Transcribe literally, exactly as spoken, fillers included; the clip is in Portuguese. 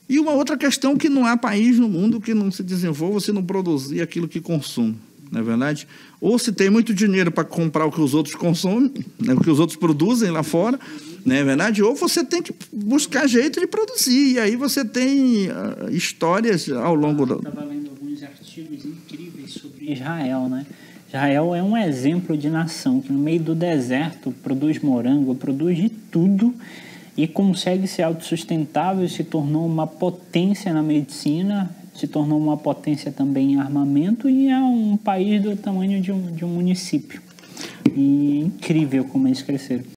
E uma outra questão que não há país no mundo que não se desenvolva se não produzir aquilo que consome, não é verdade? Ou se tem muito dinheiro para comprar o que os outros consomem, né, o que os outros produzem lá fora, não é verdade? Ou você tem que buscar jeito de produzir, e aí você tem uh, histórias ao longo do... Eu estava lendo alguns artigos incríveis sobre Israel, né? Israel é um exemplo de nação que no meio do deserto produz morango, produz de tudo e consegue ser autossustentável e se tornou uma potência na medicina, se tornou uma potência também em armamento e é um país do tamanho de um, de um município. E é incrível como eles cresceram.